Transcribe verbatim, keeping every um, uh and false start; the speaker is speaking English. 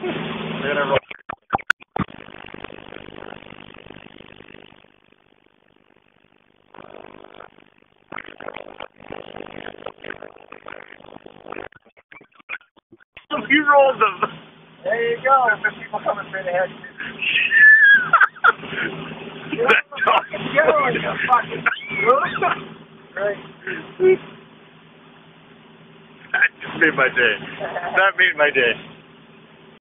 They're gonna roll. You rolled them. There you go. There's people coming straight ahead. That dog. Going, you fucking. Right. That just made my day. That made my day.